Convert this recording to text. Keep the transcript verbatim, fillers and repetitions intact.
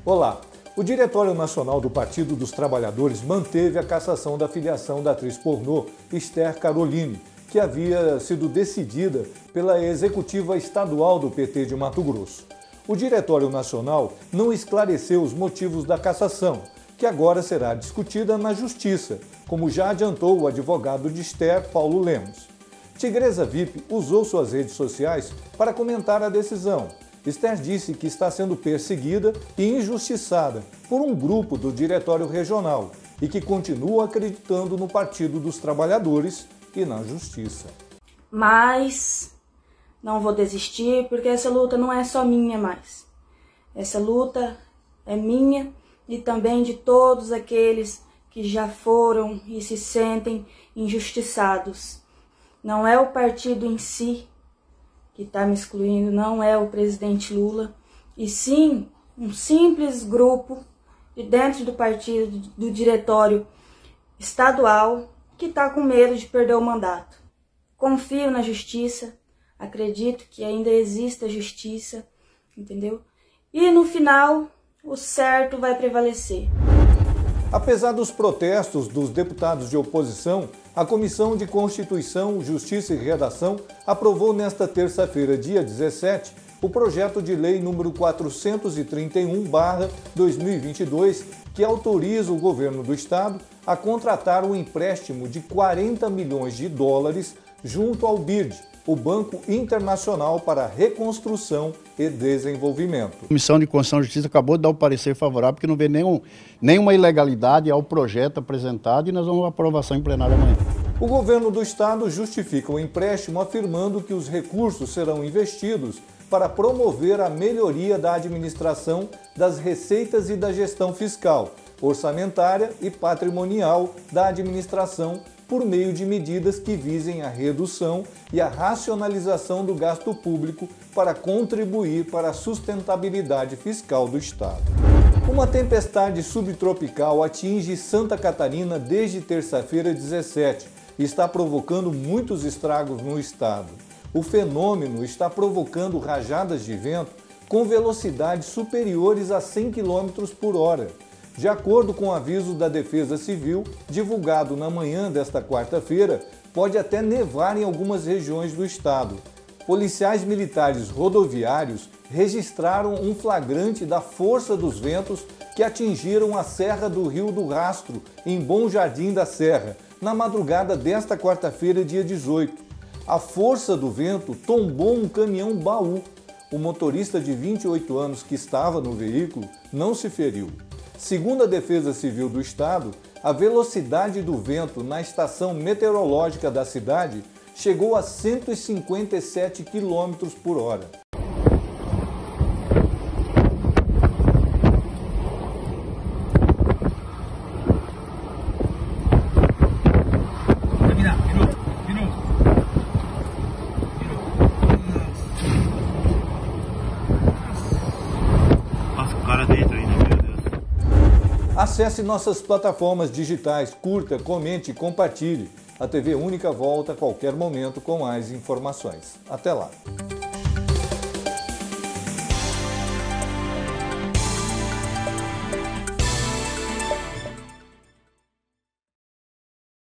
Olá, o Diretório Nacional do Partido dos Trabalhadores manteve a cassação da filiação da atriz pornô Esther Caroline, que havia sido decidida pela executiva estadual do P T de Mato Grosso. O Diretório Nacional não esclareceu os motivos da cassação, que agora será discutida na Justiça, como já adiantou o advogado de Esther, Paulo Lemos. Tigresa V I P usou suas redes sociais para comentar a decisão. Esther disse que está sendo perseguida e injustiçada por um grupo do Diretório Regional e que continua acreditando no Partido dos Trabalhadores e na Justiça. Mas não vou desistir, porque essa luta não é só minha mais. Essa luta é minha e também de todos aqueles que já foram e se sentem injustiçados. Não é o partido em si que está me excluindo, não é o presidente Lula, e sim um simples grupo de dentro do partido, do diretório estadual, que está com medo de perder o mandato. Confio na justiça, acredito que ainda exista justiça, entendeu? E no final, o certo vai prevalecer. Apesar dos protestos dos deputados de oposição, a Comissão de Constituição, Justiça e Redação aprovou nesta terça-feira, dia dezessete, o projeto de lei número quatrocentos e trinta e um barra dois mil e vinte e dois, que autoriza o governo do estado a contratar um empréstimo de quarenta milhões de dólares junto ao B I R D, o Banco Internacional para Reconstrução e Desenvolvimento. A Comissão de Constituição e Justiça acabou de dar o parecer favorável, porque não vê nenhum, nenhuma ilegalidade ao projeto apresentado, e nós vamos à aprovação em plenário amanhã. O governo do estado justifica o empréstimo afirmando que os recursos serão investidos para promover a melhoria da administração das receitas e da gestão fiscal, orçamentária e patrimonial da administração, por meio de medidas que visem a redução e a racionalização do gasto público para contribuir para a sustentabilidade fiscal do estado. Uma tempestade subtropical atinge Santa Catarina desde terça-feira dezessete e está provocando muitos estragos no estado. O fenômeno está provocando rajadas de vento com velocidades superiores a cem quilômetros por hora. De acordo com o aviso da Defesa Civil, divulgado na manhã desta quarta-feira, pode até nevar em algumas regiões do estado. Policiais militares rodoviários registraram um flagrante da força dos ventos que atingiram a Serra do Rio do Rastro, em Bom Jardim da Serra, na madrugada desta quarta-feira, dia dezoito. A força do vento tombou um caminhão-baú. O motorista de vinte e oito anos que estava no veículo não se feriu. Segundo a Defesa Civil do Estado, a velocidade do vento na estação meteorológica da cidade chegou a cento e cinquenta e sete quilômetros por hora. Acesse nossas plataformas digitais, curta, comente e compartilhe. A T V Única volta a qualquer momento com mais informações. Até lá!